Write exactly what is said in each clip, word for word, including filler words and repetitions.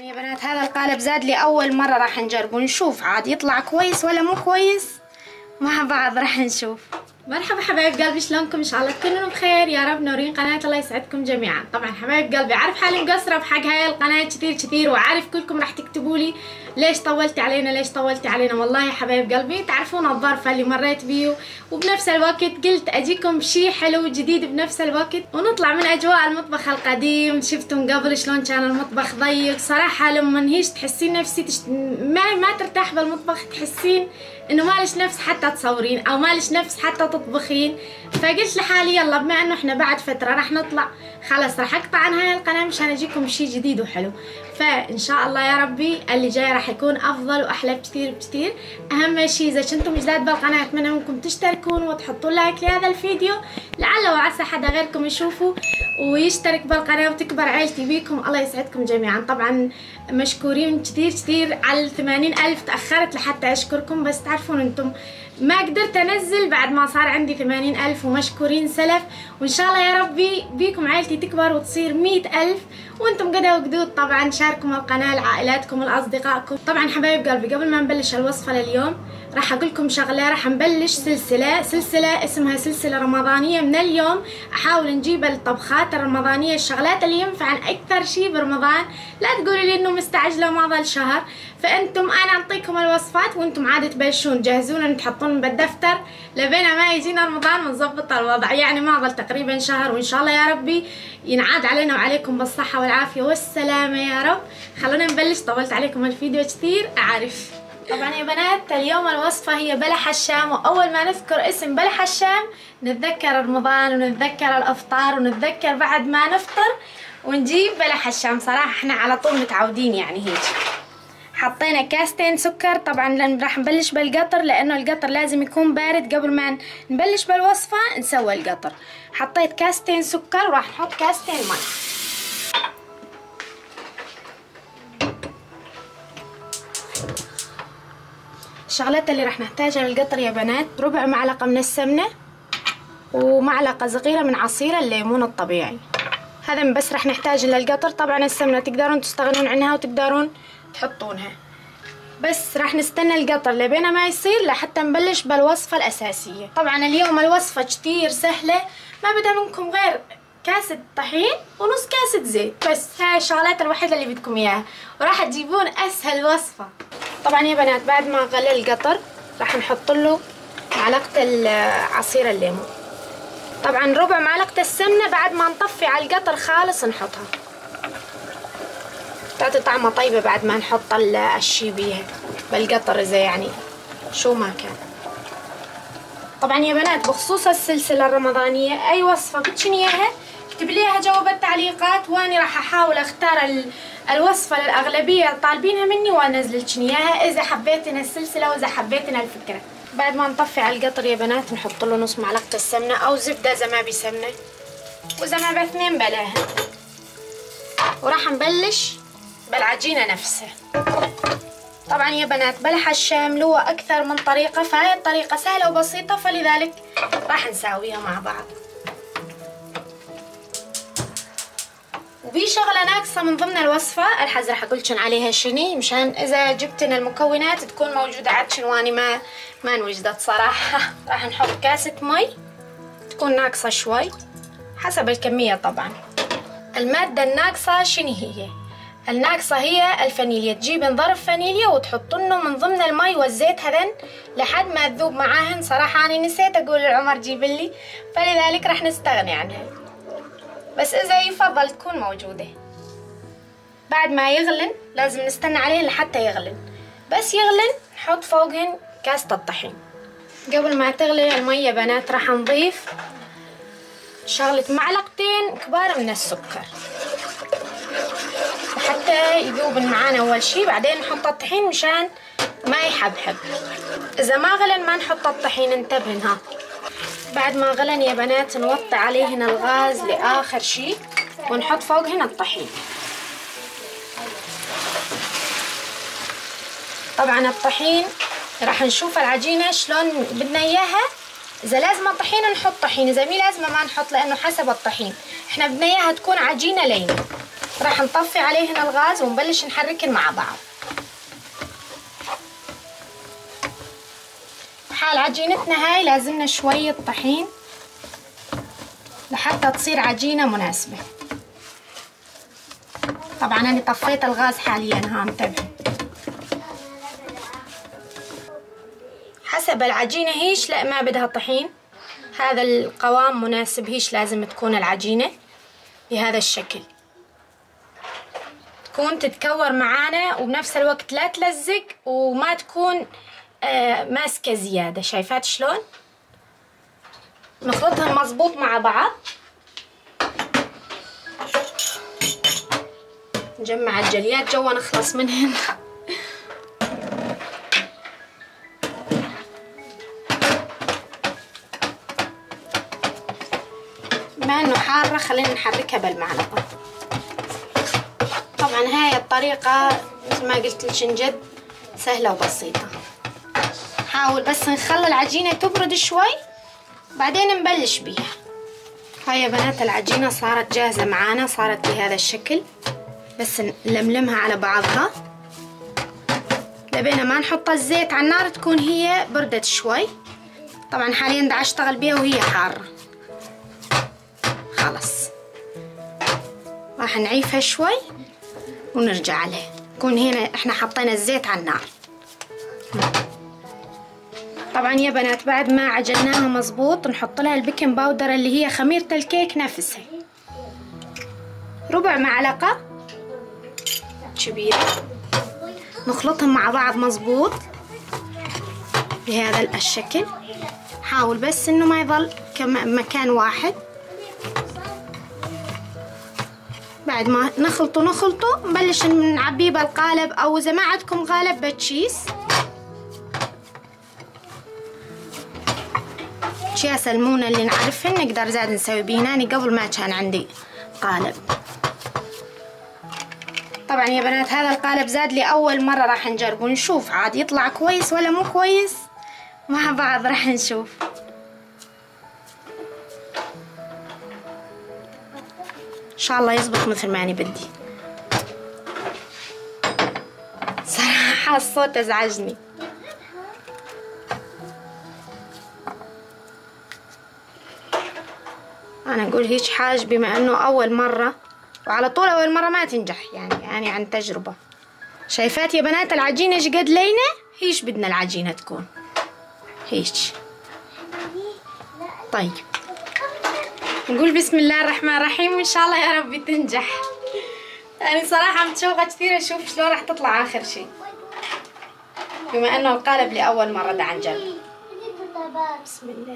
يا بنات هذا القالب زاد لي اول مره، راح نجربه نشوف عاد يطلع كويس ولا مو كويس مع بعض، راح نشوف. مرحبا حبايب قلبي، شلونكم؟ ان شاء الله تكونوا بخير يا رب. نورين قناه الله يسعدكم جميعا. طبعا حبايب قلبي عارف حالي مقصره بحق هاي القناه كثير كثير، وعارف كلكم راح تكتبوا لي ليش طولتي علينا ليش طولتي علينا. والله يا حبايب قلبي تعرفون الظرف اللي مريت بيه، وبنفس الوقت قلت اجيكم بشي حلو جديد بنفس الوقت، ونطلع من اجواء المطبخ القديم. شفتم قبل شلون كان المطبخ ضيق صراحه، لما نهيش تحسين نفسي تشت... ما ما ترتاح بالمطبخ، تحسين انه مالش نفس حتى تصورين او مالش نفس حتى تطبخين. فقلت لحالي يلا بما انه احنا بعد فتره راح نطلع، خلاص راح اقطع عن هاي القناه مشان اجيكم بشي جديد وحلو. فان شاء الله يا ربي اللي جاي راح يكون افضل واحلى بكثير بكثير. اهم شيء اذا كنتم جداد بالقناه اتمنى منكم تشتركون وتحطوا لايك لهذا الفيديو، لعل وعسى حدا غيركم يشوفه ويشترك بالقناه وتكبر عيلتي بيكم. الله يسعدكم جميعا. طبعا مشكورين كثير كثير على الثمانين الف، تاخرت لحتى اشكركم، بس تعرفون انتم ما قدرت انزل بعد ما صار عندي ثمانين الف، ومشكورين سلف. وان شاء الله يا ربي بيكم عائلتي تكبر وتصير مئة الف، وانتم قدا وقدود. طبعا شاركوا القناه لعائلاتكم لاصدقائكم. طبعا حبايب قلبي قبل ما نبلش الوصفه لليوم راح اقول لكم شغله. راح نبلش سلسله سلسله اسمها سلسله رمضانيه. من اليوم احاول نجيب الطبخات الرمضانيه، الشغلات اللي ينفعن اكثر شيء برمضان. لا تقولوا لي انه مستعجله وما ظل شهر، فانتم انا اعطيكم الوصفات وانتم عاد تبلشون تجهزون تحطون بالدفتر لبين ما يجينا رمضان ونظبط الوضع. يعني ما ظل تقريبا شهر، وان شاء الله يا ربي ينعاد علينا وعليكم بالصحه والعافيه والسلامه يا رب. خلونا نبلش، طولت عليكم الفيديو كثير اعرف. طبعا يا بنات اليوم الوصفه هي بلح الشام، واول ما نذكر اسم بلح الشام نتذكر رمضان ونتذكر الافطار ونتذكر بعد ما نفطر ونجيب بلح الشام. صراحه احنا على طول متعودين يعني هيك. حطينا كاستين سكر. طبعا راح نبلش بالقطر لانه القطر لازم يكون بارد قبل ما نبلش بالوصفه نسوي القطر. حطيت كاستين سكر وراح نحط كاستين ماء. الشغلات اللي راح نحتاجها للقطر يا بنات ربع معلقه من السمنه، ومعلقه صغيره من عصير الليمون الطبيعي. هذا بس راح نحتاج للقطر. طبعا السمنه تقدرون تستغنون عنها وتقدرون تحطونها، بس راح نستنى القطر لبين ما يصير لحتى نبلش بالوصفه الاساسيه. طبعا اليوم الوصفه كتير سهله، ما بدها منكم غير كاسه طحين ونص كاسه زيت، بس هاي الشغلات الوحيده اللي بدكم اياها، وراح تجيبون اسهل وصفه. طبعا يا بنات بعد ما غلي القطر راح نحط له معلقه عصير الليمون. طبعا ربع معلقه السمنه بعد ما نطفي على القطر خالص نحطها، تعطي طعمه طيبه بعد ما نحط الشي بيها بالقطر اذا يعني شو ما كان. طبعا يا بنات بخصوص السلسله الرمضانيه اي وصفه بدكن اياها اكتب لي اياها جوا بالتعليقات، واني راح احاول اختار الوصفه للاغلبيه طالبينها مني وانزلكن اياها اذا حبيتن السلسله واذا حبيتن الفكره. بعد ما نطفي على القطر يا بنات نحط له نص معلقه السمنه او زبده اذا ما بسمنه، واذا ما باثنين بلاها. وراح نبلش بالعجينه نفسها. طبعا يا بنات بلح الشام له اكثر من طريقه، فهاي الطريقه سهله وبسيطه فلذلك راح نساويها مع بعض. وفي شغله ناقصه من ضمن الوصفه الحز راح اقولكن عليها شني، مشان اذا جبتن المكونات تكون موجوده عندكن واني ما ما انوجدت صراحه. راح نحط كاسه مي تكون ناقصه شوي حسب الكميه. طبعا الماده الناقصه شني هي؟ الناقصه هي الفانيليا. تجيبن ظرف فانيليا وتحطونه من ضمن المي والزيت هذن لحد ما تذوب معاهن. صراحه انا نسيت اقول لعمر جيبلي، فلذلك راح نستغني عنها، بس اذا يفضل تكون موجوده. بعد ما يغلن لازم نستنى عليهن لحتى يغلن، بس يغلن نحط فوقهن كاسه الطحين. قبل ما تغلي الميه بنات راح نضيف شغله معلقتين كبار من السكر حتى يذوبن معانا اول شي، بعدين نحط الطحين مشان ما يحبحب. اذا ما غلن ما نحط الطحين، انتبهن. ها بعد ما غلن يا بنات نوطي عليهن الغاز لاخر شي ونحط فوقهن الطحين. طبعا الطحين راح نشوف العجينه شلون بدنا اياها. اذا لازم الطحين نحط طحين، اذا مي لازمه ما نحط، لانه حسب الطحين. احنا بدنا اياها تكون عجينه لينه. راح نطفي عليهن الغاز ونبلش نحركن مع بعض. حال عجينتنا هاي لازمنا شوية طحين لحتى تصير عجينة مناسبة. طبعا انا طفيت الغاز حاليا، ها انتبهوا. حسب العجينة هيش لا ما بدها طحين، هذا القوام مناسب، هيش لازم تكون العجينة بهذا الشكل، تكون تتكور معانا وبنفس الوقت لا تلزق وما تكون آه ماسكة زيادة. شايفات شلون؟ نخلطهم مظبوط مع بعض. نجمع الجليات جوا نخلص منهن. بما انه حارة خلينا نحركها بالمعلقة. طبعا هاي الطريقة مثل ما قلت لك جد سهلة وبسيطة. حاول بس نخلي العجينة تبرد شوي بعدين نبلش بيها. هاي يا بنات العجينة صارت جاهزة معانا، صارت بهذا الشكل. بس نلملمها على بعضها لبينا ما نحط الزيت على النار، تكون هي بردت شوي. طبعا حاليا دا اشتغل بيها وهي حارة. خلص راح نعيفها شوي ونرجع لها. نكون هنا احنا حطينا الزيت على النار. طبعا يا بنات بعد ما عجناها مظبوط نحط لها البيكنج باودر اللي هي خميرة الكيك نفسها، ربع معلقة كبيرة. نخلطهم مع بعض مظبوط بهذا الشكل. حاول بس انه ما يظل كمكان واحد. بعد ما نخلطه نخلطه نبلش نعبيه بالقالب، او اذا ما عندكم قالب بتشيس، شياس المونة اللي نعرفهن نقدر زاد نسوي بيه. هناني قبل ما كان عندي قالب. طبعا يا بنات هذا القالب زاد لي اول مرة، راح نجربه نشوف عاد يطلع كويس ولا مو كويس مع بعض، راح نشوف. ان شاء الله يزبط مثل ما اني بدي. صراحة الصوت ازعجني. انا اقول هيك حاجة بما انه اول مرة، وعلى طول اول مرة ما تنجح يعني يعني عن تجربة. شايفات يا بنات العجينة ايش قد لينة؟ هيش بدنا العجينة تكون هيك. طيب نقول بسم الله الرحمن الرحيم وان شاء الله يا ربي تنجح. يعني صراحة متشوقة كثير اشوف شلون راح تطلع اخر شيء، بما انه القالب لاول مرة دا نجرب. بسم الله.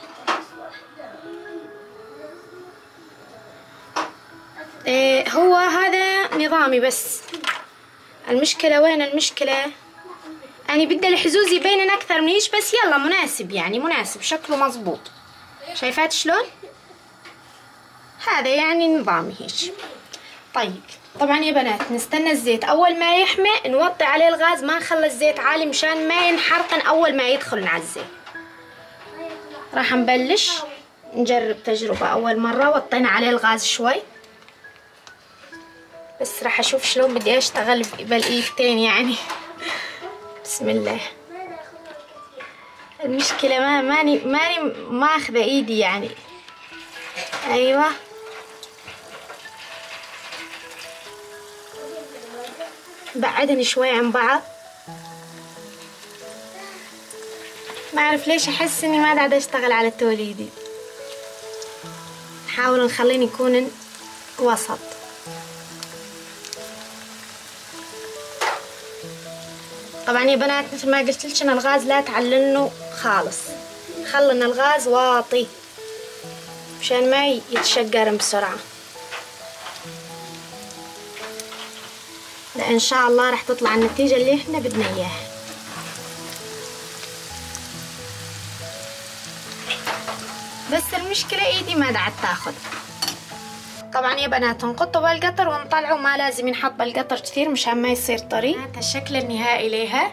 إيه هو هذا نظامي، بس المشكلة وين المشكلة؟ يعني بدي الحزوز يبينن اكثر من هيش، بس يلا مناسب يعني مناسب، شكله مظبوط. شايفات شلون؟ هذا يعني نظامي هيك. طيب طبعا يا بنات نستنى الزيت اول ما يحمى، نوطي عليه الغاز، ما نخلي الزيت عالي مشان ما ينحرقن اول ما يدخل على الزيت. راح نبلش نجرب تجربة اول مرة. وطينا عليه الغاز شوي، بس راح اشوف شلون بدي اشتغل بالايدتين يعني. بسم الله. المشكلة ما ماني ماني ماخذة ايدي يعني. ايوه بعدني شوي عن بعض. ما اعرف ليش احس اني ما قاعدة اشتغل على التوليدي. نحاول نخلين يكون وسط. طبعا يا بنات مثل ما قلت لكم الغاز لا تعلنوا خالص، خلنا الغاز واطي مشان ما يتشقرن بسرعة. لا ان شاء الله راح تطلع النتيجة اللي احنا بدنا اياها. بس المشكلة ايدي ما دعت تاخذ. طبعا يا بنات نقطه بالقطر ونطلعه، ما لازم ينحط بالقطر كثير مشان ما يصير طري. هذا الشكل النهائي ليها.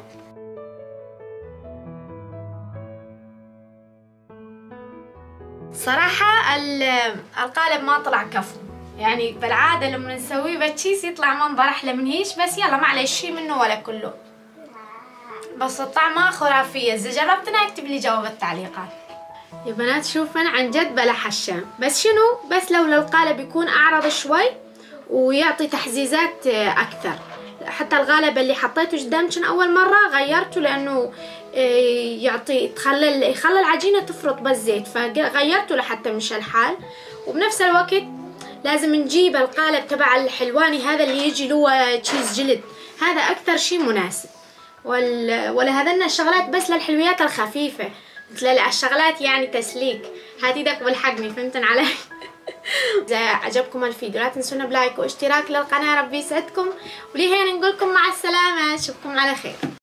صراحة القالب ما طلع كفو، يعني بالعادة لما نسويه بتشيس يطلع منظر احلى من هيش، بس يلا معلش شي منه ولا كله، بس الطعمة خرافية. اذا جربتنا اكتب لي جواب التعليقات. يا بنات شوفن عن جد بلا حشام، بس شنو بس لولا القالب يكون اعرض شوي ويعطي تحزيزات اكثر. حتى الغالب اللي حطيته قدامكن اول مرة غيرته لانه يعطي تخلي يخلي العجينة تفرط بالزيت، فغيرته لحتى مشى الحال. وبنفس الوقت لازم نجيب القالب تبع الحلواني هذا اللي يجي له تشيز جلد، هذا اكثر شي مناسب. ولا هذنا الشغلات بس للحلويات الخفيفة، مثل الشغلات يعني تسليك. هات ايدك والحقني، فهمتن علي؟ اذا عجبكم الفيديو لا تنسونا بلايك واشتراك للقناة، ربي يسعدكم. ولهنا نقولكم مع السلامة، اشوفكم على خير.